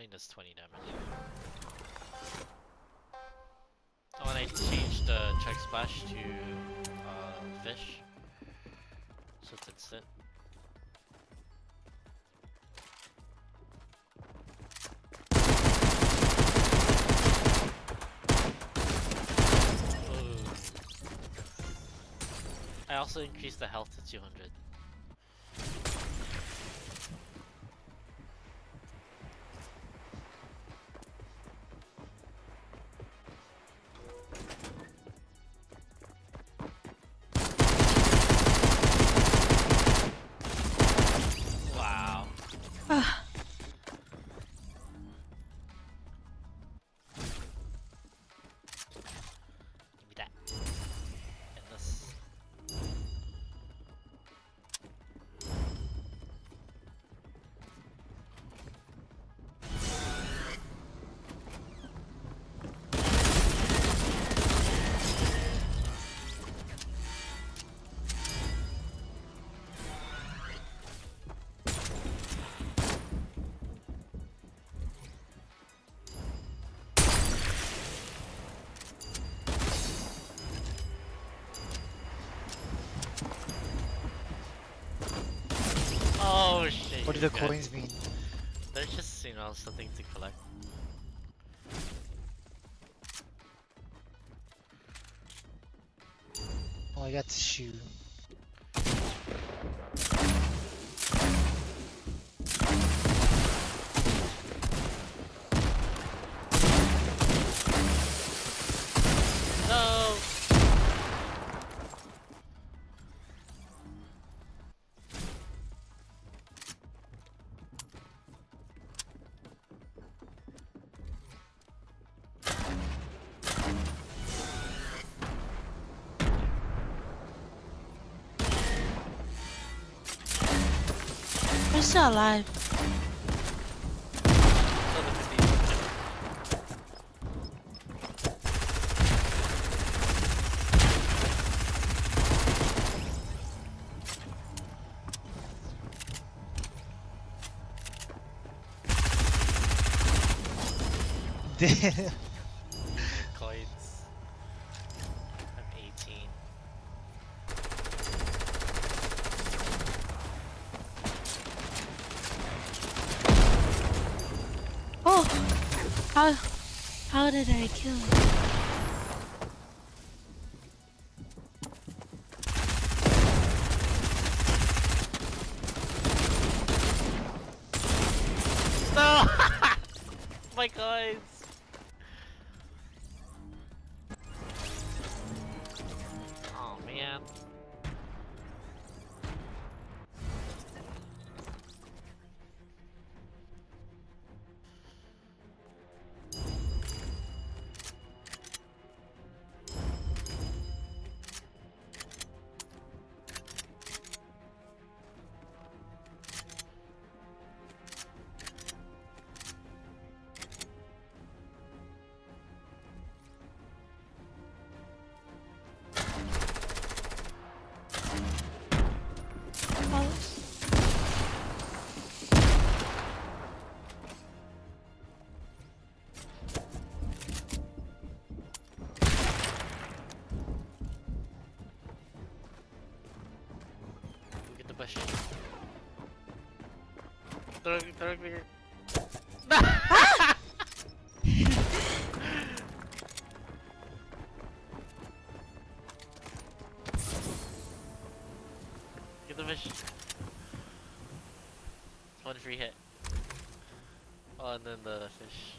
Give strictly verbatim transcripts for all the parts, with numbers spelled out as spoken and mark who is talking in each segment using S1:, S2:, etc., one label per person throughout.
S1: only does twenty damage. Oh, and I changed the Chug Splash to uh, fish, so it's instant. Ooh. I also increased the health to two hundred. Oh shit.
S2: What do the coins mean?
S1: There's just, you know, something to collect.
S2: Oh, I got the shoe.
S1: No!
S3: I'm still alive.
S2: Damn.
S1: Coins. I'm eighteen.
S3: Oh! How... How did I kill him?
S1: No! My coins! Oh man. Look at the bush. Throw, throw bigger. Get the fish. One free hit. Oh, and then the fish.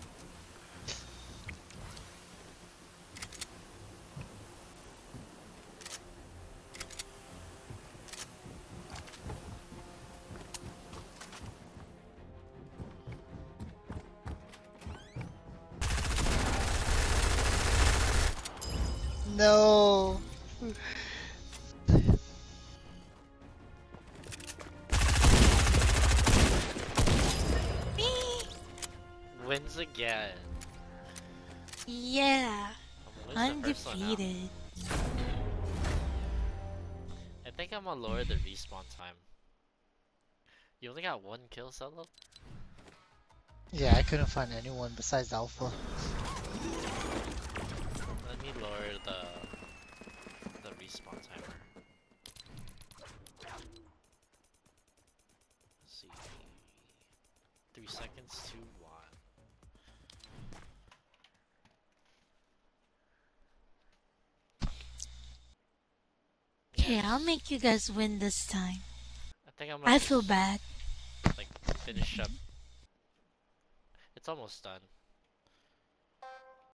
S2: No.
S1: Wins again.
S3: Yeah.
S1: When's the
S3: I'm
S1: first one out?
S3: defeated.
S1: I think I'm gonna lower the respawn time. You only got one kill solo?
S2: Yeah, I couldn't find anyone besides Alpha.
S1: Let me lower the the respawn timer. Let's see. Three seconds to one.
S3: Okay, I'll
S1: Yes.
S3: make you guys win this time.
S1: I think I'm gonna
S3: I
S1: just
S3: feel bad.
S1: like finish up. It's almost done.